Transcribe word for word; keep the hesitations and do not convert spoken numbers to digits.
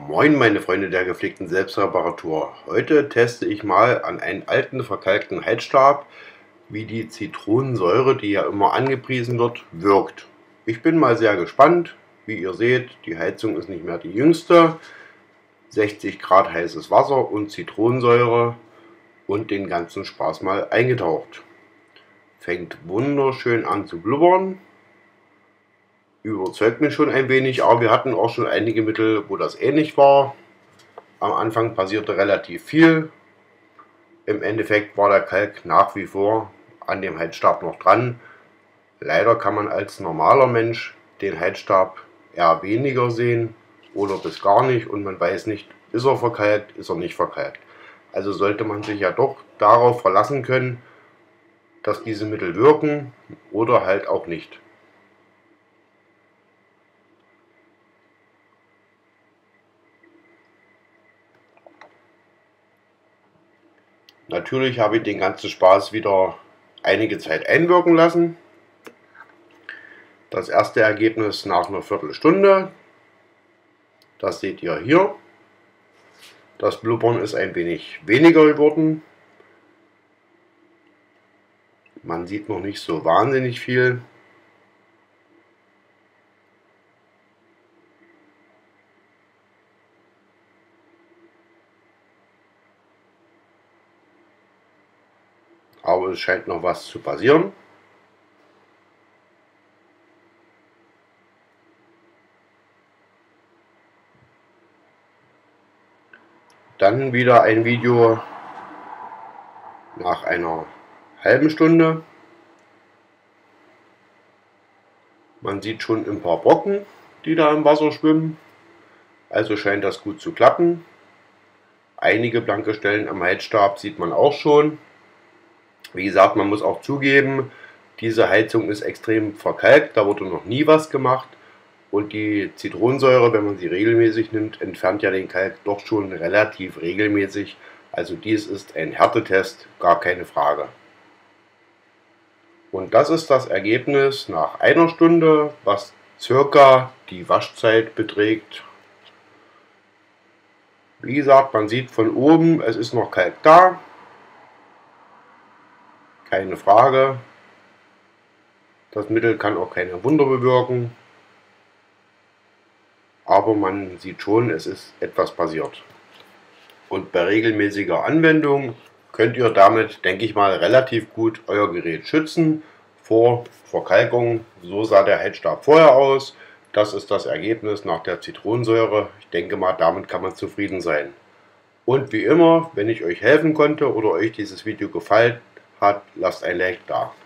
Moin meine Freunde der gepflegten Selbstreparatur. Heute teste ich mal an einen alten verkalkten Heizstab, wie die Zitronensäure, die ja immer angepriesen wird, wirkt. Ich bin mal sehr gespannt. Wie ihr seht, die Heizung ist nicht mehr die jüngste. sechzig Grad heißes Wasser und Zitronensäure und den ganzen Spaß mal eingetaucht. Fängt wunderschön an zu blubbern. Überzeugt mich schon ein wenig, aber wir hatten auch schon einige Mittel, wo das ähnlich war. Am Anfang passierte relativ viel. Im Endeffekt war der Kalk nach wie vor an dem Heizstab noch dran. Leider kann man als normaler Mensch den Heizstab eher weniger sehen oder bis gar nicht und man weiß nicht, ist er verkalkt, ist er nicht verkalkt. Also sollte man sich ja doch darauf verlassen können, dass diese Mittel wirken oder halt auch nicht. Natürlich habe ich den ganzen Spaß wieder einige Zeit einwirken lassen. Das erste Ergebnis nach einer Viertelstunde. Das seht ihr hier. Das Blubbern ist ein wenig weniger geworden. Man sieht noch nicht so wahnsinnig viel. Aber es scheint noch was zu passieren. Dann wieder ein Video nach einer halben Stunde. Man sieht schon ein paar Brocken, die da im Wasser schwimmen. Also scheint das gut zu klappen. Einige blanke Stellen am Heizstab sieht man auch schon. Wie gesagt, man muss auch zugeben, diese Heizung ist extrem verkalkt, da wurde noch nie was gemacht. Und die Zitronensäure, wenn man sie regelmäßig nimmt, entfernt ja den Kalk doch schon relativ regelmäßig. Also dies ist ein Härtetest, gar keine Frage. Und das ist das Ergebnis nach einer Stunde, was circa die Waschzeit beträgt. Wie gesagt, man sieht von oben, es ist noch Kalk da. Keine Frage. Das Mittel kann auch keine Wunder bewirken. Aber man sieht schon, es ist etwas passiert. Und bei regelmäßiger Anwendung könnt ihr damit, denke ich mal, relativ gut euer Gerät schützen vor Verkalkung. So sah der Heizstab vorher aus. Das ist das Ergebnis nach der Zitronensäure. Ich denke mal, damit kann man zufrieden sein. Und wie immer, wenn ich euch helfen konnte oder euch dieses Video gefallen hat, lasst ein Like da.